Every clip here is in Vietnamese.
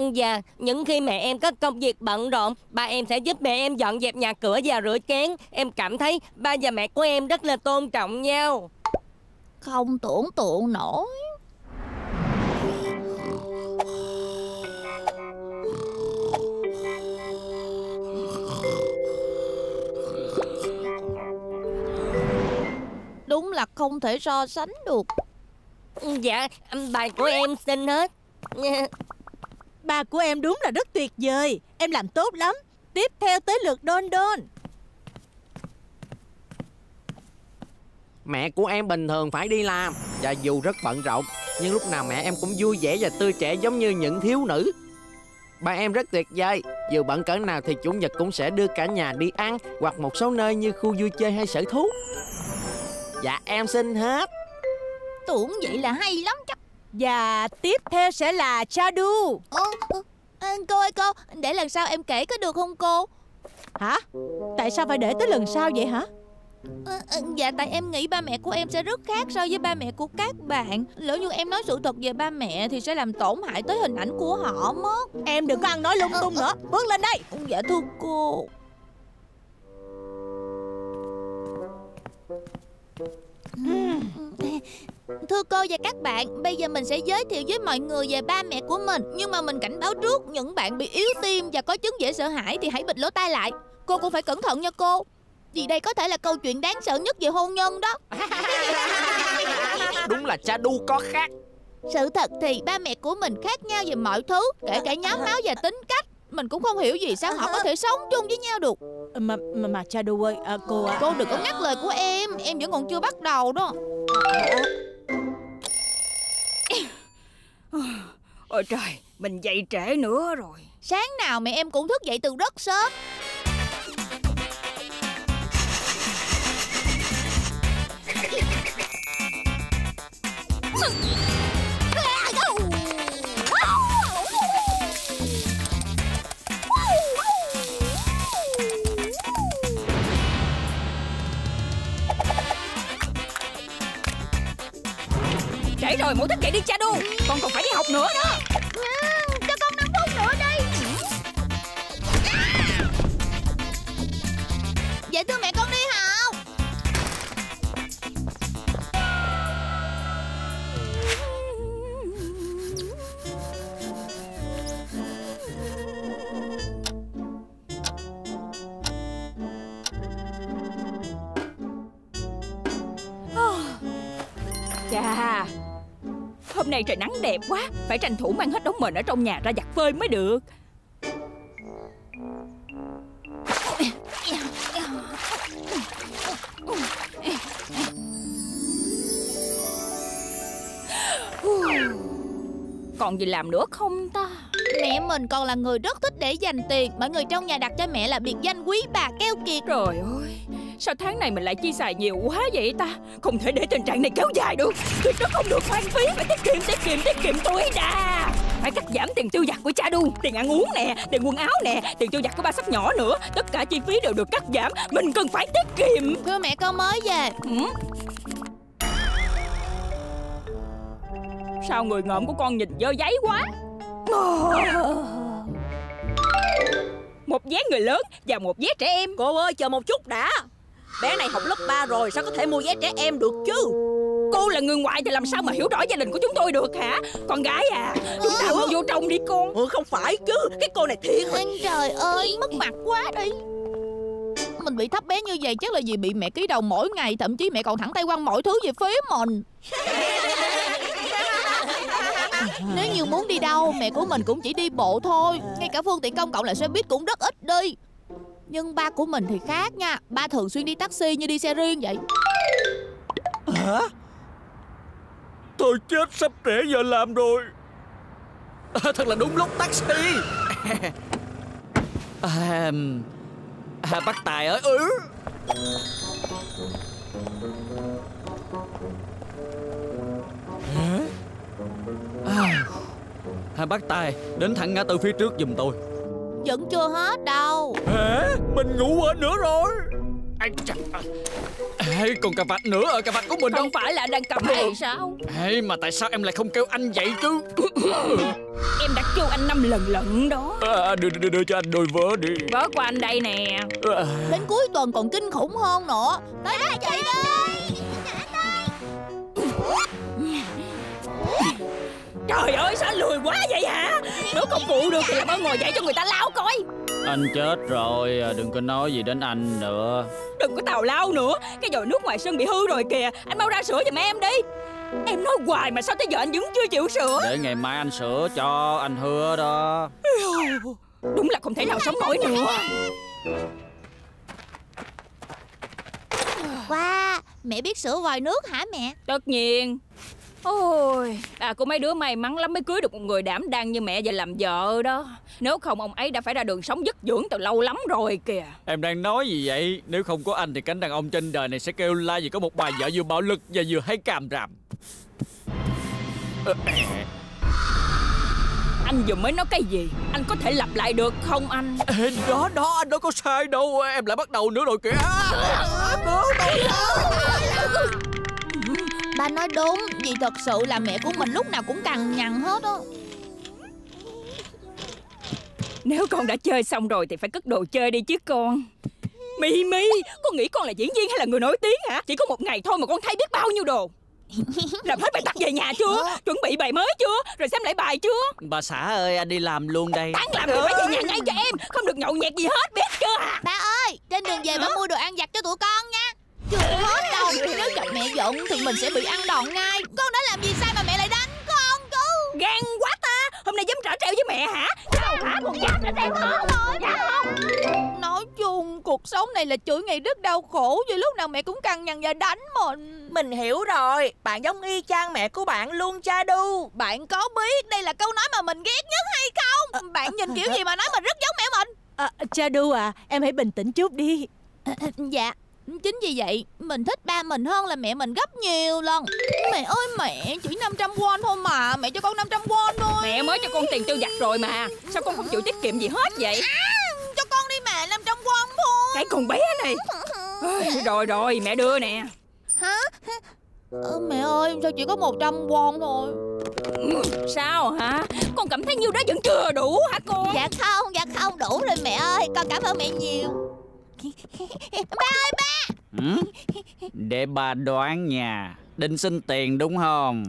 Dạ, những khi mẹ em có công việc bận rộn, ba em sẽ giúp mẹ em dọn dẹp nhà cửa và rửa chén. Em cảm thấy ba và mẹ của em rất là tôn trọng nhau. Không tưởng tượng nổi. Đúng là không thể so sánh được. Dạ, bài của em xinh hết. Ba của em đúng là rất tuyệt vời. Em làm tốt lắm. Tiếp theo tới lượt Đôn Đôn. Mẹ của em bình thường phải đi làm, và dù rất bận rộn, nhưng lúc nào mẹ em cũng vui vẻ và tươi trẻ giống như những thiếu nữ. Ba em rất tuyệt vời. Dù bận cỡ nào thì chủ nhật cũng sẽ đưa cả nhà đi ăn, hoặc một số nơi như khu vui chơi hay sở thú. Dạ em xin hết. Tưởng vậy là hay lắm chắc. Và tiếp theo sẽ là Chadu. Cô ơi cô, để lần sau em kể có được không cô? Hả? Tại sao phải để tới lần sau vậy hả? Dạ tại em nghĩ ba mẹ của em sẽ rất khác so với ba mẹ của các bạn. Lỡ như em nói sự thật về ba mẹ thì sẽ làm tổn hại tới hình ảnh của họ mất. Em đừng có ăn nói lung tung nữa. Bước lên đây. Dạ thưa cô. Thưa cô và các bạn, bây giờ mình sẽ giới thiệu với mọi người về ba mẹ của mình. Nhưng mà mình cảnh báo trước, những bạn bị yếu tim và có chứng dễ sợ hãi thì hãy bịt lỗ tai lại. Cô cũng phải cẩn thận nha cô, vì đây có thể là câu chuyện đáng sợ nhất về hôn nhân đó. Đúng là Chadu có khác. Sự thật thì ba mẹ của mình khác nhau về mọi thứ, kể cả nhóm máu và tính cách. Mình cũng không hiểu vì sao họ có thể sống chung với nhau được. Mà Chadu ơi, cô Cô đừng có ngắt lời của em vẫn còn chưa bắt đầu đó. Ôi trời, mình dậy trễ nữa rồi. Sáng nào mẹ em cũng thức dậy từ rất sớm. Trễ rồi, mau thức dậy đi Chadu. Con còn phải đi học nữa đó. Cho con 5 phút nữa đi. Dạ thưa mẹ, con đi học. Chà, hôm nay trời nắng đẹp quá, phải tranh thủ mang hết đống mền ở trong nhà ra giặt phơi mới được. Còn gì làm nữa không ta? Mẹ mình còn là người rất thích để dành tiền. Mọi người trong nhà đặt cho mẹ là biệt danh quý bà keo kiệt. Trời ơi, sao tháng này mình lại chi xài nhiều quá vậy ta? Không thể để tình trạng này kéo dài được. Tuyệt đối không được hoang phí, phải tiết kiệm tối đa. Phải cắt giảm tiền tiêu vặt của Chadu, tiền ăn uống nè, tiền quần áo nè, tiền tiêu vặt của ba sắp nhỏ nữa. Tất cả chi phí đều được cắt giảm. Mình cần phải tiết kiệm. Thưa mẹ, con mới về. Sao người ngợm của con nhìn dơ giấy quá? Một vé người lớn và một vé trẻ em. Cô ơi, chờ một chút đã. Bé này học lớp 3 rồi, sao có thể mua vé trẻ em được chứ? Cô là người ngoại thì làm sao mà hiểu rõ gia đình của chúng tôi được hả? Con gái à, chúng ta mau vô trong đi con. Không phải chứ, cái cô này thiệt. Trời ơi, mất mặt quá đi. Mình bị thấp bé như vậy chắc là vì bị mẹ ký đầu mỗi ngày. Thậm chí mẹ còn thẳng tay quăng mọi thứ về phía mình. Nếu như muốn đi đâu, mẹ của mình cũng chỉ đi bộ thôi. Ngay cả phương tiện công cộng là xe buýt cũng rất ít đi. Nhưng ba của mình thì khác nha. Ba thường xuyên đi taxi như đi xe riêng vậy. Hả? Tôi chết, sắp trễ giờ làm rồi. Thật là đúng lúc taxi. Bác Tài ơi. Bác Tài, đến thẳng ngã tư phía trước giùm tôi. Vẫn chưa hết đâu. Hả? Mình ngủ quên nữa rồi. Ê, còn cà vạt nữa, cà vạt của mình đâu? Không phải là đang cầm hay sao? Ê, mà tại sao em lại không kêu anh vậy chứ? Em đã kêu anh 5 lần lận đó. Đưa cho anh đôi vớ đi. Vớ của anh đây nè. Đến cuối tuần còn kinh khủng hơn nữa. Tới đây chị đây. Trời ơi, sao lười quá vậy hả? Nếu không phụ được thì làm ơn ngồi dậy cho người ta lau coi. Anh chết rồi, đừng có nói gì đến anh nữa. Đừng có tào lao nữa. Cái vòi nước ngoài sân bị hư rồi kìa. Anh mau ra sửa giùm em đi. Em nói hoài mà sao tới giờ anh vẫn chưa chịu sửa. Để ngày mai anh sửa cho, anh hứa đó. Đúng là không thể nào sống nổi nữa. Wow, mẹ biết sửa vòi nước hả mẹ? Tất nhiên. Ôi, của mấy đứa may mắn lắm mới cưới được một người đảm đang như mẹ và làm vợ đó. Nếu không ông ấy đã phải ra đường sống dứt dưỡng từ lâu lắm rồi kìa. Em đang nói gì vậy? Nếu không có anh thì cánh đàn ông trên đời này sẽ kêu la vì có một bà vợ vừa bạo lực và vừa hay càm ràm. Anh vừa mới nói cái gì? Anh có thể lặp lại được không anh? Ê, đó, anh đâu có sai đâu. Em lại bắt đầu nữa rồi kìa. Ba nói đúng, vì thật sự là mẹ của mình lúc nào cũng cằn nhằn hết á. Nếu con đã chơi xong rồi thì phải cất đồ chơi đi chứ con. My, con nghĩ con là diễn viên hay là người nổi tiếng hả? Chỉ có một ngày thôi mà con thay biết bao nhiêu đồ. Làm hết bài tập về nhà chưa? Chuẩn bị bài mới chưa? Rồi xem lại bài chưa? Bà xã ơi, anh đi làm luôn đây. Tan làm rồi phải về nhà ngay cho em. Không được nhậu nhẹt gì hết, biết chưa? Ba ơi, trên đường về ba mua đồ ăn vặt cho tụi con nha. Chưa hết đâu, nếu chọc mẹ giận thì mình sẽ bị ăn đòn ngay. Con đã làm gì sai mà mẹ lại đánh con chứ? Gan quá ta. Hôm nay dám trả treo với mẹ hả? Sao hả? Còn dám trả treo không? Dám không? Nói chung, cuộc sống này là chuỗi ngày rất đau khổ. Vì lúc nào mẹ cũng cằn nhằn và đánh mình. Mình hiểu rồi. Bạn giống y chang mẹ của bạn luôn, Chadu. Bạn có biết đây là câu nói mà mình ghét nhất hay không? Bạn nhìn kiểu gì mà nói mình rất giống mẹ mình? Chadu à, em hãy bình tĩnh chút đi. Dạ, chính vì vậy mình thích ba mình hơn là mẹ mình gấp nhiều lần. Mẹ ơi mẹ, chỉ 500 won thôi mà. Mẹ cho con 500 won thôi. Mẹ mới cho con tiền tiêu vặt rồi mà. Sao con không chịu tiết kiệm gì hết vậy? Cho con đi mẹ, 500 won thôi. Cái con bé này. Rồi, mẹ đưa nè. Hả? Mẹ ơi, sao chỉ có 100 won thôi? Sao hả? Con cảm thấy nhiêu đó vẫn chưa đủ hả con? Dạ không, đủ rồi mẹ ơi. Con cảm ơn mẹ nhiều. Ba ơi ba. Để bà đoán nha. Định xin tiền đúng không?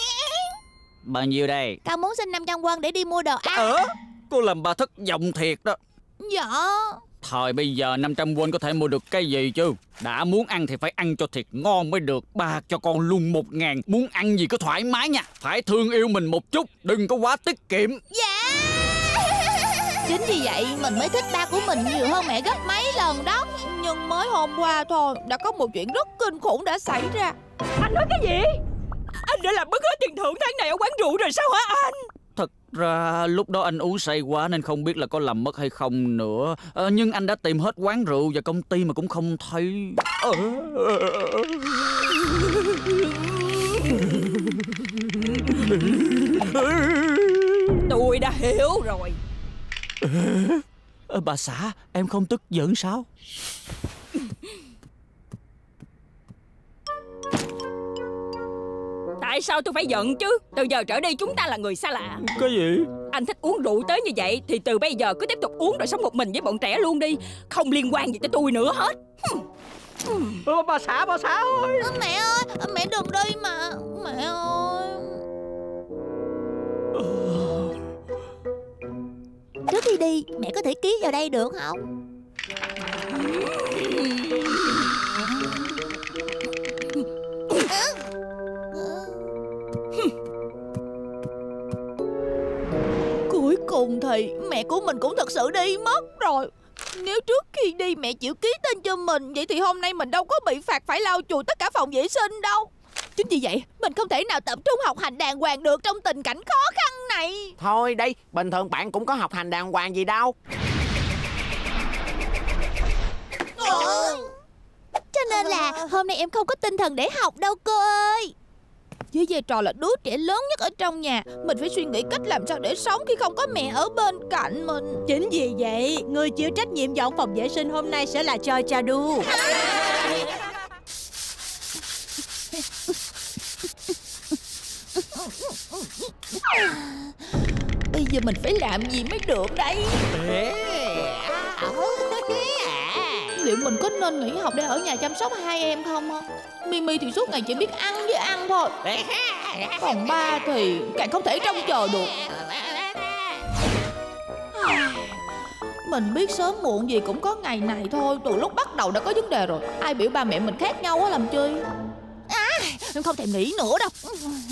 Bao nhiêu đây? Con muốn xin 500 won để đi mua đồ ăn. Cô làm bà thất vọng thiệt đó. Dạ. Thời bây giờ 500 won có thể mua được cái gì chứ? Đã muốn ăn thì phải ăn cho thiệt ngon mới được. Bà cho con luôn 1.000. Muốn ăn gì cứ thoải mái nha. Phải thương yêu mình một chút. Đừng có quá tiết kiệm. Dạ. Chính vì vậy mình mới thích ba của mình nhiều hơn mẹ gấp mấy lần đó. Nhưng mới hôm qua thôi đã có một chuyện rất kinh khủng đã xảy ra. Anh nói cái gì? Anh đã làm mất hết tiền thưởng tháng này ở quán rượu rồi sao hả anh? Thật ra lúc đó anh uống say quá nên không biết là có làm mất hay không nữa. Nhưng anh đã tìm hết quán rượu và công ty mà cũng không thấy. Tôi đã hiểu rồi. Bà xã, em không tức giận sao? Tại sao tôi phải giận chứ? Từ giờ trở đi chúng ta là người xa lạ. Cái gì? Anh thích uống rượu tới như vậy thì từ bây giờ cứ tiếp tục uống rồi sống một mình với bọn trẻ luôn đi. Không liên quan gì tới tôi nữa hết. Bà xã ơi. Mẹ ơi, mẹ đừng đi mà. Mẹ ơi. Trước khi đi, mẹ có thể ký vào đây được không? Cuối cùng thì mẹ của mình cũng thật sự đi mất rồi. Nếu trước khi đi mẹ chịu ký tên cho mình, vậy thì hôm nay mình đâu có bị phạt phải lau chùi tất cả phòng vệ sinh đâu. Chính vì vậy mình không thể nào tập trung học hành đàng hoàng được trong tình cảnh khó khăn này. Thôi đi, bình thường bạn cũng có học hành đàng hoàng gì đâu. Cho nên là hôm nay em không có tinh thần để học đâu cô ơi. Với vai trò là đứa trẻ lớn nhất ở trong nhà, mình phải suy nghĩ cách làm sao để sống khi không có mẹ ở bên cạnh mình. Chính vì vậy, người chịu trách nhiệm dọn phòng vệ sinh hôm nay sẽ là Choi Cha-du. Bây giờ mình phải làm gì mới được đây? Liệu mình có nên nghỉ học để ở nhà chăm sóc hai em không? Mimi thì suốt ngày chỉ biết ăn với ăn thôi, còn ba thì càng không thể trông chờ được. Mình biết sớm muộn gì cũng có ngày này thôi. Từ lúc bắt đầu đã có vấn đề rồi. Ai biểu ba mẹ mình khác nhau á làm chi. Em không thèm nghĩ nữa đâu.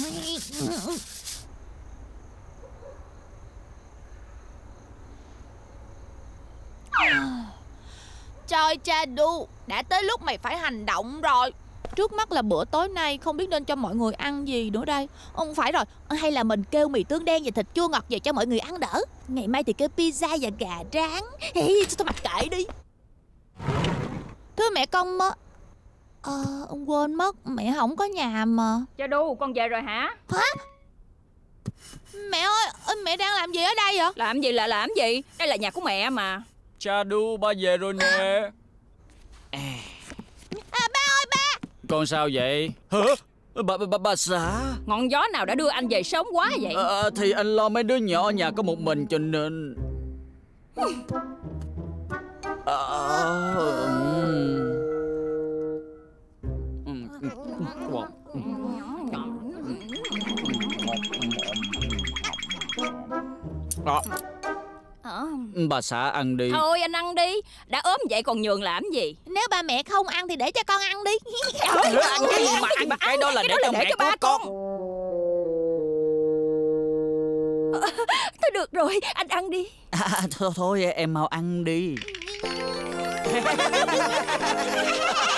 Choi Cha-du, đã tới lúc mày phải hành động rồi. Trước mắt là bữa tối nay không biết nên cho mọi người ăn gì nữa đây. Không phải rồi, hay là mình kêu mì tương đen và thịt chua ngọt về cho mọi người ăn đỡ. Ngày mai thì kêu pizza và gà rán. Thôi mặc kệ đi. Thưa mẹ con mơ. Quên mất, mẹ không có nhà mà. Cha-du, con về rồi hả? Hả? Mẹ ơi, mẹ đang làm gì ở đây vậy? Làm gì là làm gì? Đây là nhà của mẹ mà. Cha-du, ba về rồi nè. Ba ơi ba. Con sao vậy? Hả? Bà xã. Ngọn gió nào đã đưa anh về sớm quá vậy? Thì anh lo mấy đứa nhỏ ở nhà có một mình cho nên. Bà xã ăn đi. Thôi anh ăn đi. Đã ốm vậy còn nhường làm gì? Nếu ba mẹ không ăn thì để cho con ăn đi. Ăn cái gì mà ăn? Cái đó là để cho mẹ của con. Thôi được rồi, anh ăn đi. Thôi em mau ăn đi.